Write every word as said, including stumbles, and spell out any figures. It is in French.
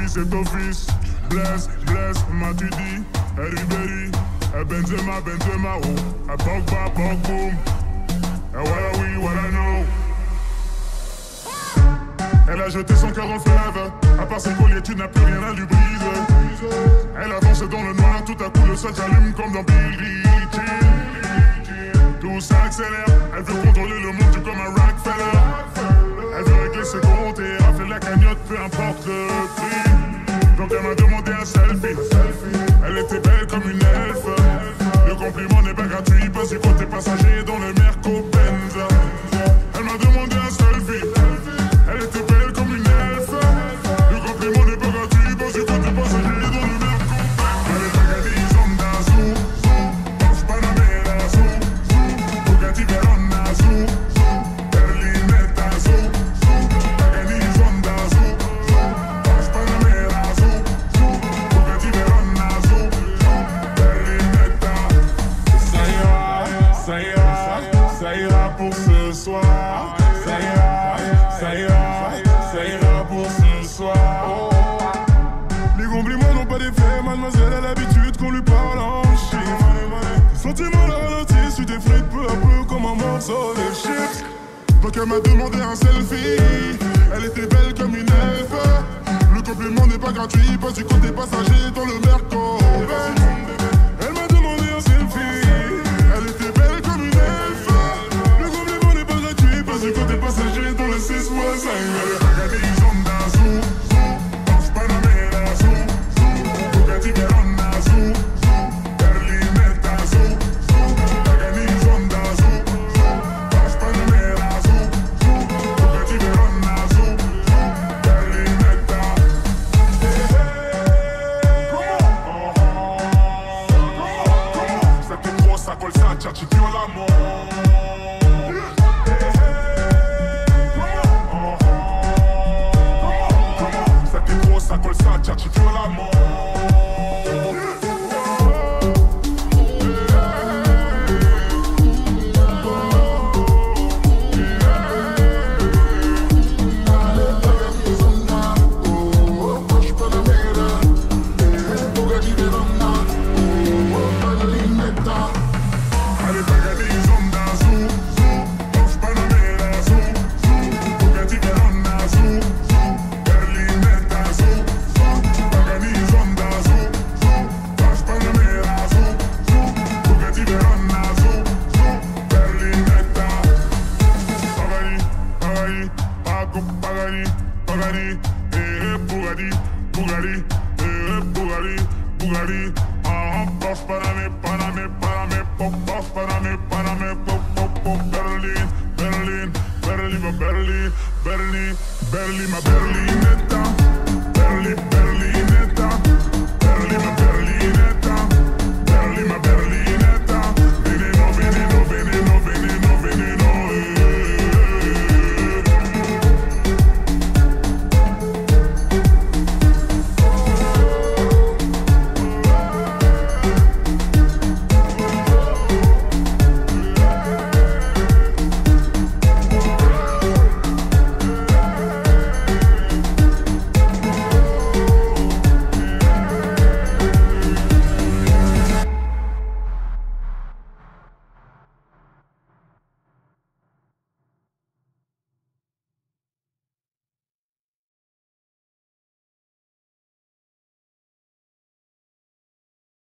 c'est office. Bless, bless, m'as-tu dit? Ribéry, Benzema, Benzema, oh. Pogba, Pogboom. What are we, what I know? Elle a jeté son cœur dans le fleuve. À part ses colliers, tu n'as plus rien à lui briser. Elle avance dans le noir, tout à coup le sol s'allume comme dans Billie Jean. Tout s'accélère, elle veut contrôler le monde, tout comme un Rockefeller. Elle veut régler ses comptes et rafler la cagnotte, peu importe le prix. Donc elle m'a demandé un selfie. Elle était belle comme une elfe. Le compliment n'est pas gratuit, pas du côté passager dans le Merco-Benz. Elle m'a demandé un selfie. Elle était belle comme une elfe. Le compliment n'est pas gratuit, pas du côté passager dans le Merco-Benz. Elle est Bugatti, Zonda, Zou, Zou, Porsche Panamera, Zou, Zou, Bugatti Verona, Zou, Zou, Berlinetta, Zou, Zou, Bugatti, Zonda, Zou, Zou, Porsche Panamera, Zou, Zou, Bugatti Verona, Zou, Zou, Berlinetta. Ça ira, ça ira, ça ira pour ce soir. Ça ira, ça ira, ça ira pour ce soir. Les compliments n'ont pas d'effet, mademoiselle a l'habitude qu'on lui parle en chiffres. Sentiments la ralentissent, tu t'effrites peu à peu comme un morceau de shit. Donc elle m'a demandé un selfie. Elle était belle comme une elfe. Le compliment n'est pas gratuit, passe du côté passager dans le Merco. Elle m'a demandé un selfie. Elle était belle comme une elfe. Le compliment n'est pas gratuit, passe du côté passager dans le six fois cinq. Elle est Bugatti, Zonda, Zou, Zou, Porsche Panamera, Zou, Zou, Bugatti Verona, Zou, Zou, Berlinetta, Zou, Zou, Bugatti, Zonda, Zou, Zou, Porsche Panamera, Zou, Zou, Bugatti Verona, Zou, Zou, Berlinetta. Ça t'est trop, ça colle, ça tire, tu viens l'amour. Ça colle, ça tire, tu veux l'amour. Bugatti, eh, Bugatti, Bugatti, eh, Bugatti, Bugatti, ah, Porsche Panamé, Panamé, Panamé, pop, Porsche Panamé, Panamé, pop, pop, pop, Berlin, Berlin, Berlin, ma Berlin, Berlin, Berlin, ma Berlinetta.